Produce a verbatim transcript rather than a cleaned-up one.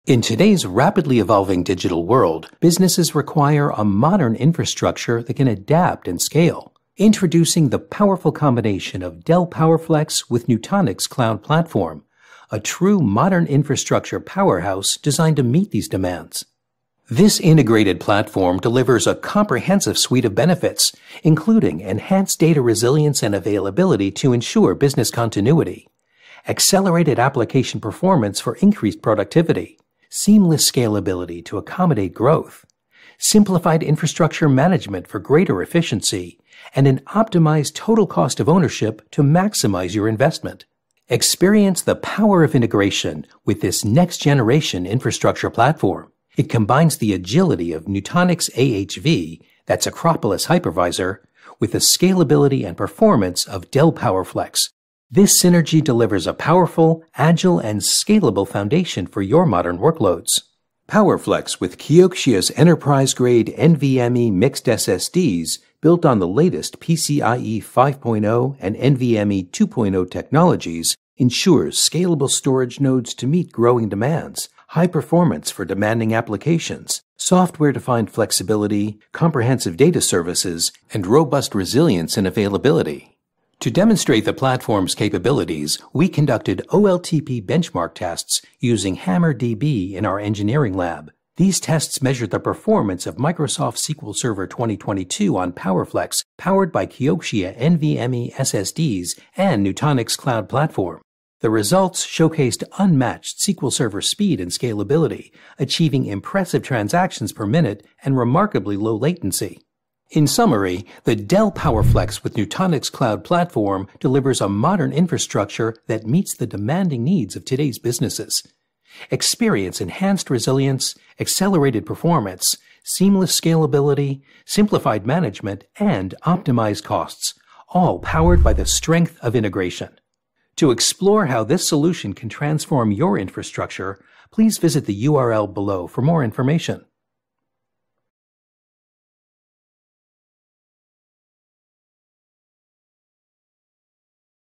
In today's rapidly evolving digital world, businesses require a modern infrastructure that can adapt and scale. Introducing the powerful combination of Dell PowerFlex with Nutanix Cloud Platform, a true modern infrastructure powerhouse designed to meet these demands. This integrated platform delivers a comprehensive suite of benefits, including enhanced data resilience and availability to ensure business continuity, accelerated application performance for increased productivity, seamless scalability to accommodate growth, simplified infrastructure management for greater efficiency, and an optimized total cost of ownership to maximize your investment. Experience the power of integration with this next-generation infrastructure platform. It combines the agility of Nutanix A H V, that's Acropolis Hypervisor, with the scalability and performance of Dell PowerFlex. This synergy delivers a powerful, agile, and scalable foundation for your modern workloads. PowerFlex with Kioxia's enterprise-grade NVMe Mixed S S Ds built on the latest PCIe five point oh and NVMe two point oh technologies ensures scalable storage nodes to meet growing demands, high performance for demanding applications, software-defined flexibility, comprehensive data services, and robust resilience and availability. To demonstrate the platform's capabilities, we conducted O L T P benchmark tests using HammerDB in our engineering lab. These tests measured the performance of Microsoft S Q L Server twenty twenty-two on PowerFlex, powered by Kioxia NVMe S S Ds and Nutanix Cloud Platform. The results showcased unmatched S Q L Server speed and scalability, achieving impressive transactions per minute and remarkably low latency. In summary, the Dell PowerFlex with Nutanix Cloud Platform delivers a modern infrastructure that meets the demanding needs of today's businesses. Experience enhanced resilience, accelerated performance, seamless scalability, simplified management, and optimized costs, all powered by the strength of integration. To explore how this solution can transform your infrastructure, please visit the U R L below for more information.